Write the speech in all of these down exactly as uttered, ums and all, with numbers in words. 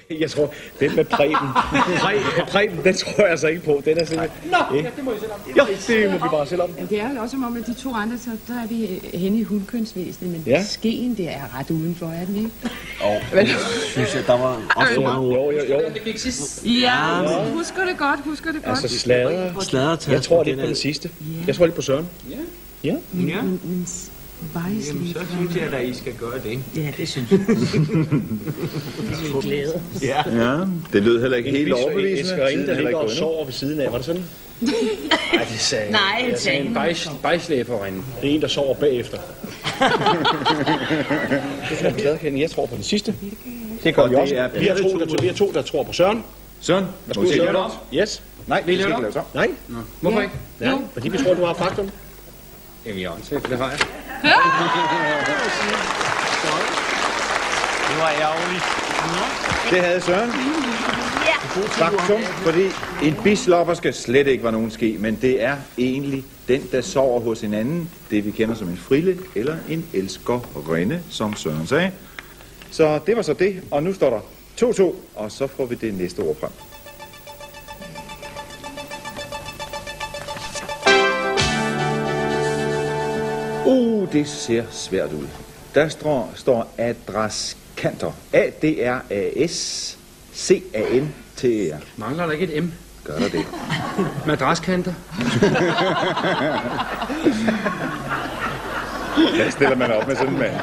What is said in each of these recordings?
Jeg tror, den med Preben, Preben, Preben, den tror jeg altså ikke på. Den er simpelthen... Nå, ja, det må I selv om. Ja, det må vi bare selv om. Ja, det er jo også som om, at de to andre, så der er vi henne i hundkønsvæsenet, men ja. skeen, det er ret udenfor, er den ikke? Og jeg synes, at der var også mange ord. Jo, jo, jo. Det gik sidst. Ja, husker det godt, husker det godt. Altså slader. Slader jeg tror lidt på den sidste. Jeg tror lidt på Søren. Ja. Ja. Men, ja. men, men Jamen, så synes jeg, at I skal gøre det. Ja, det synes jeg. Det er glæde. Ja. Ja, det lød heller ikke helt overbevisende. En skærinde, der ligger og sover ved siden af. Var det sådan? Nej, det sagde Nej, det sagde en bejslæberinde. Det er en, der sover bagefter. Jeg tror på den sidste. Det gør vi også. Vi er to, der, vi er to, der tror på Søren. Søren, hvad skal vi lave det om? Yes. Nej, vi skal ikke lave det om. Nej. Hvorfor ikke? Ja, fordi vi tror, du har faktum. Jamen, jeg er det har jeg. Det var ærgerligt. Det havde Søren. Faktum, fordi en bislopper skal slet ikke være nogen ske, men det er egentlig den, der sover hos en anden, det vi kender som en frille eller en elskerinde, som Søren sagde. Så det var så det, og nu står der to to, og så får vi det næste ord frem. Uh, det ser svært ud. Der står, står adresskanter. A D R A S C A N T E R. Mangler der ikke et M? Gør der det? Madraskanter. Hvad stiller man op med sådan en mand?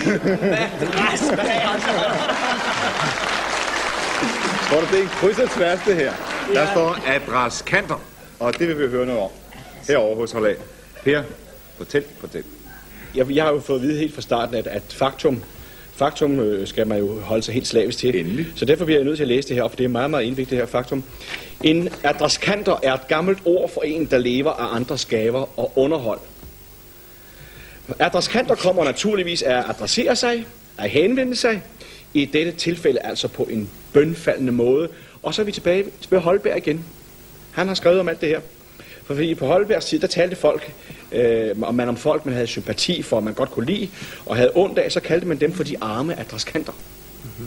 Tror du, det er en kryds og tværs, det her? Der står adresskanter, og det vil vi høre noget om. Herovre hos Holland. Per, fortæl, fortæl. Jeg, jeg har jo fået at vide helt fra starten, at, at faktum, faktum øh, skal man jo holde sig helt slavisk til. Endelig. Så derfor bliver jeg nødt til at læse det her, for det er meget, meget indvigtigt, det her faktum. En adresskanter er et gammelt ord for en, der lever af andres gaver og underhold. Adresskanter kommer naturligvis af at adressere sig, at henvende sig, i dette tilfælde altså på en bønfaldende måde. Og så er vi tilbage til Holberg igen. Han har skrevet om alt det her. For fordi på Holbergs tid, der talte folk, øh, om man om folk, man havde sympati for, man godt kunne lide, og havde ondt af, så kaldte man dem for de arme adresskanter. Mm-hmm.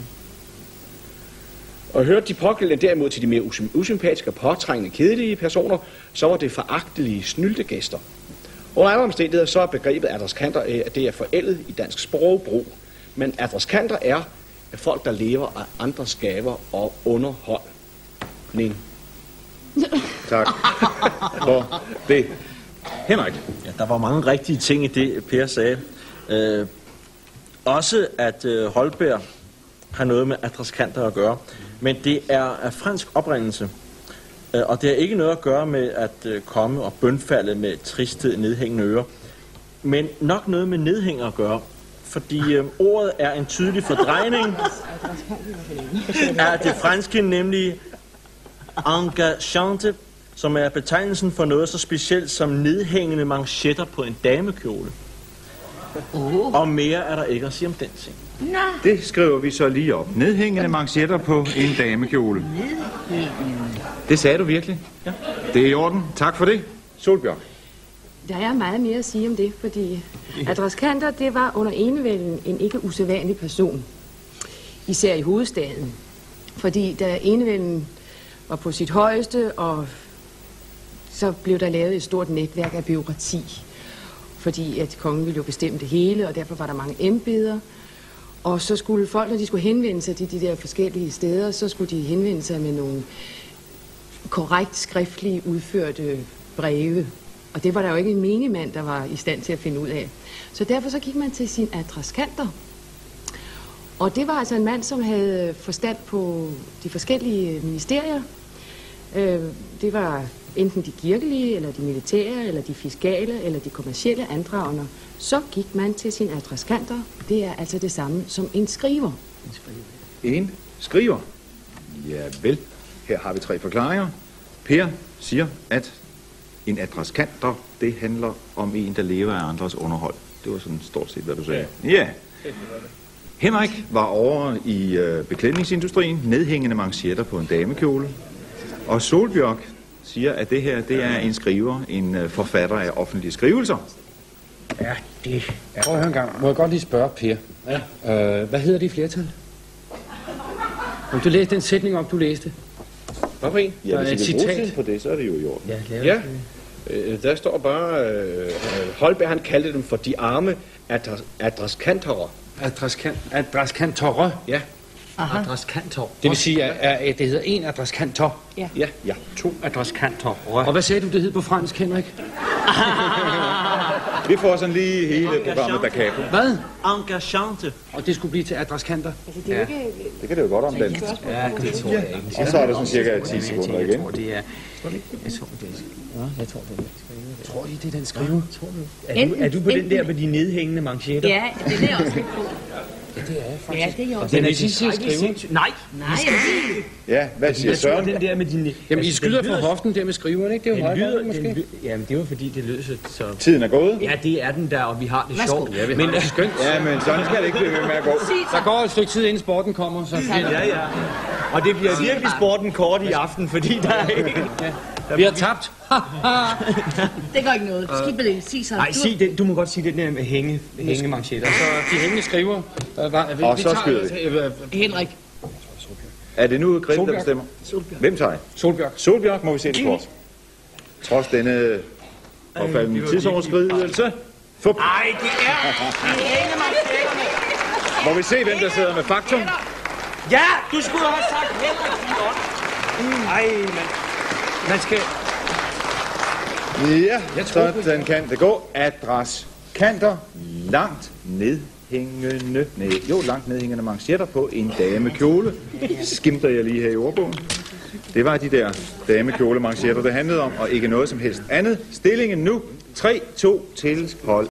Og hørte de pågældende derimod til de mere usympatiske, påtrængende, kedelige personer, så var det foragtelige snyltegæster. Under andre omstændigheder, så er begrebet adresskanter, at det er forældet i dansk sprogbrug. Men adresskanter er folk, der lever af andres gaver og underhold. Ning. Tak. For det. Henrik. Ja, der var mange rigtige ting i det, Per sagde. Øh, også at øh, Holberg har noget med adresskanter at gøre. Men det er af fransk oprindelse. Øh, og det har ikke noget at gøre med at øh, komme og bønfalde med tristhed, nedhængende ører. Men nok noget med nedhænger at gøre. Fordi øh, ordet er en tydelig fordrejning af det franske, nemlig engagante, som er betegnelsen for noget så specielt som nedhængende manchetter på en damekjole. Uh. Og mere er der ikke at sige om den ting. Nå. Det skriver vi så lige op. Nedhængende manchetter på en damekjole. Det sagde du virkelig? Ja. Det er i orden. Tak for det. Solbjørn. Der er meget mere at sige om det, fordi adresskanter, det var under enevælden en ikke usædvanlig person. Især i hovedstaden. Fordi da enevælden var på sit højeste, og så blev der lavet et stort netværk af bureaukrati. Fordi at kongen ville jo bestemme det hele, og derfor var der mange embeder. Og så skulle folk, når de skulle henvende sig til de der forskellige steder, så skulle de henvende sig med nogle korrekt skriftlige udførte breve. Og det var der jo ikke en menigmand, der var i stand til at finde ud af. Så derfor så gik man til sin adresskanter. Og det var altså en mand, som havde forstand på de forskellige ministerier. Det var enten de kirkelige, eller de militære, eller de fiskale, eller de kommercielle andragende. Så gik man til sin adresskanter. Det er altså det samme som en skriver. En skriver. En skriver. Ja vel. Her har vi tre forklaringer. Per siger, at en adresskanter, det handler om en, der lever af andres underhold. Det var sådan stort set, hvad du sagde. Ja. Ja. Henrik var over i øh, beklædningsindustrien, nedhængende manchetter på en damekjole. Og Solbjørk siger, at det her, det er en skriver, en øh, forfatter af offentlige skrivelser. Ja, det... Ja. Prøv at høre en gang. Må jeg godt lige spørge Per? Ja. Øh, hvad hedder det i flertal? Om du læste den sætning op, du læste. Hvad for en? Ja, Der er hvis et vi vil bruge citat. tiden på det, så er det jo i orden. Ja, Ja, øh, der står bare, øh, Holberg han kaldte dem for de arme adres adreskantorer. Adreskant, adreskantorer. Ja, Adreskantor. Det vil sige, at, at det hedder en adreskantor. ja, ja. To adreskantor. Og hvad sagde du, det hed på fransk, Henrik? Vi får sådan lige hele programmet da capo. Hvad? Engagante. Og det skulle blive til adreskanter. Altså, det er jo ikke... Det kan det jo godt omdanne. Ja, det tror jeg ikke. Og så er der sådan cirka ti sekunder Jeg igen. tror, det er... Jeg tror, det er... Nå, jeg tror, det er... Tror I, det er den skriver? Tror du? Er du, er du på den der med de nedhængende manchetter? Ja, det er jeg også lidt på. Det er jeg faktisk. Ja, det er jeg også. Den er de de siger skriver. Nej! Nej, jeg ved ikke. Ja, hvad siger Jeg tror, Søren? den der med de... Jamen, I altså, skyder den fra lyder- hoften der med skriveren, ikke? Det er jo Den lyder... højt, måske. Den, ly- jamen, det var fordi, det lød så... så... Tiden er gået. Ja, det er den der, og vi har det Værsgo. sjovt. Ja, vi Men har det skønt. Ja, men sådan skal det ikke blive ved med at gå. Sig Der så. går et stykke tid, inden sporten kommer, så bliver Ja, ja. Og det bliver virkelig sporten kort i aften, fordi der er ikke... vi har tabt. Det gør ikke noget. Skib med det. Sig så. Nej, Du- sig den. Du må godt sige den der med hænge, hængemanchetter. Så de hængende skriver. Der var, vi, Og vi så tager- skyder vi. Henrik. Er det nu Grete, der Solbjerg. bestemmer? Hvem tager I? Solbjørg. Solbjerg, må vi se det kort. Trods denne opfaldende tidsoverskridelse. Fup. Nej, det er hængemanchetterne. Må vi se, hvem der sidder med faktum? Ja, du skulle have sagt Henrik, din ånd. Ej, man. Man skal... Ja, sådan kan det gå. Adres kanter langt nedhængende, nej, jo, langt nedhængende manchetter på en damekjole. Skimter jeg lige her i ordbogen. Det var de der damekjole manchetter, det handlede om, og ikke noget som helst andet. Stillingen nu, tre to til hold